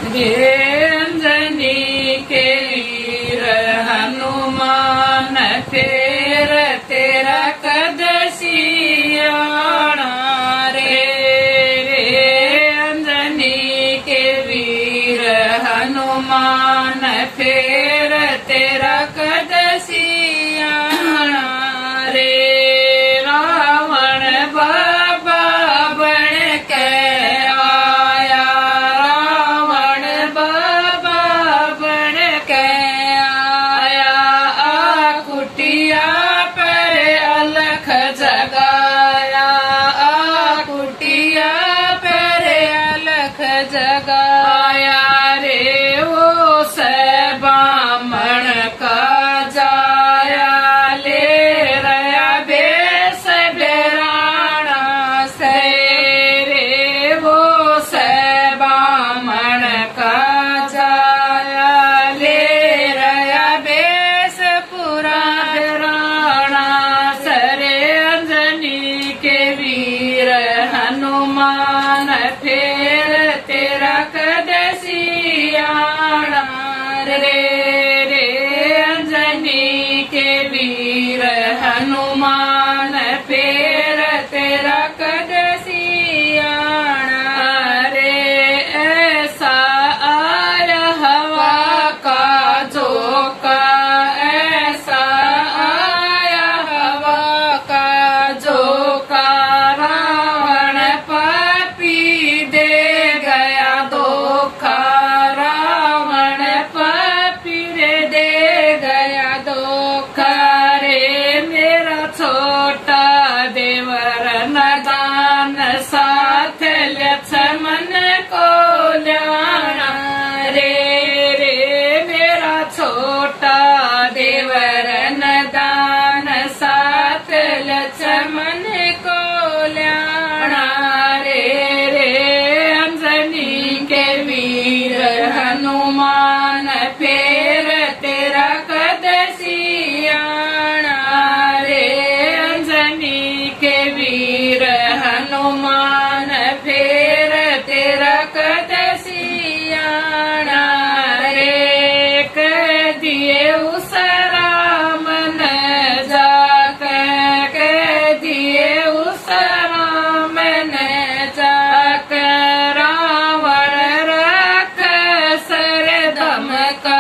रे अंजनी के वीर हनुमान फेर तेरा कद सियाणा रे अंजनी के वीर हनुमान फेर तेरा कद सियाणा रे रावण बाबा बन के आया रावण बाबा बन के आया कुटिया पर अलख जगाया कुटिया पर अलख जगाया रे वो बामण का जाया ले रया बेस बेराणा से रे वो बामण का जाया ले रया बेस पुरा बेराणा सरे अंजनी के वीर हनुमान फेर तेरा कद सियाणा रे अंजनी के वीर हनुमान फेर तेरा कद सियाणा रे ऐसा आया हवा का झोंका ऐसा आया हवा का झोंका रावण पापी दे गया धोखा रावण पापी दे गया धोखा रे मेरा छोटा देवर नदान साथ लक्ष्मण को ल्याना रे मेरा छोटा देवर नदान साथ लक्ष्मण को ल्याना रे अंजनी के वीर हनुमान फेर तेरा कद सियाणा रे अंजनी के वीर हनुमान फेर तेरा कद सियाणा रे कह दिए उस राम न जाकर कह दिए उस राम न जाकर रावण रख सर धमका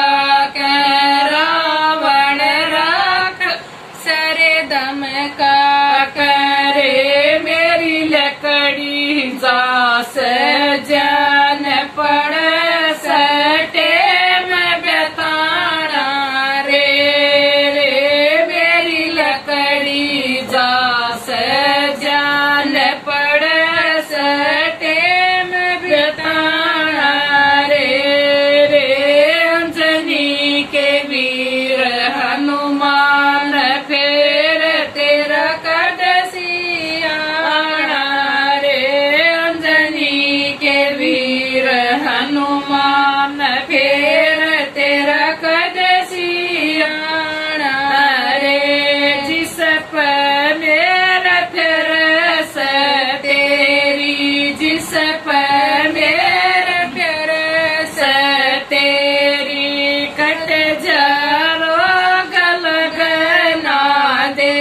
रावण रख सर धमका करे मेरी लकड़ी जास जान पड़ सटे में बेताना रे मेरी लकड़ी जास जान पड़ सटे में बेताना रे अंजनी के वीर हनुमान फेर तेरा कद सियाणा रे अंजनी के वीर हनुमान फेर तेरा कद सियाणा रे जिस पर मेरा फिरस तेरी जिस पर मेरा फिरस तेरी कट जारो गल गना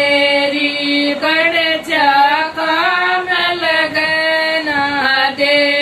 देरी कट जा काम लगना दे